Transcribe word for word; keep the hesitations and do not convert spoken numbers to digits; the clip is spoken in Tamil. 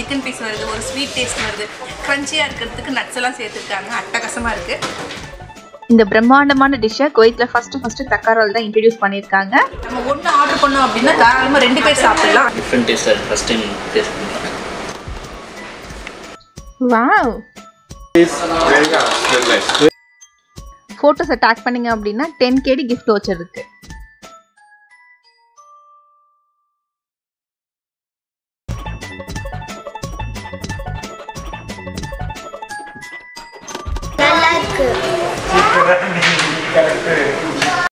சிக்கன் பீஸ் வருது, ஒரு ஸ்வீட் டேஸ்ட் வருது, க்ரன்ச்சியாக இருக்கிறதுக்கு நட்ஸ் எல்லாம் சேர்த்துருக்காங்க. அட்டகாசமாக இருக்குது. இந்த பிரம்மாண்டமான டிஷ்ஷை குவைத்தில் ஃபஸ்ட்டு ஃபஸ்ட்டு தக்காரால் தான் இன்ட்ரடியூஸ் பண்ணியிருக்காங்க. நம்ம ஒன்று ஆர்டர் பண்ணோம் அப்படின்னா தாராளமாக ரெண்டு பேர் சாப்பிடலாம். Different taste first time taste பண்ணலாம். வாவ், ஃபோட்டோஸை டேக் பண்ணிங்க அப்படின்னா டென் கேடி கிஃப்ட் வச்சர் இருக்கு. நல்லா இருக்கு.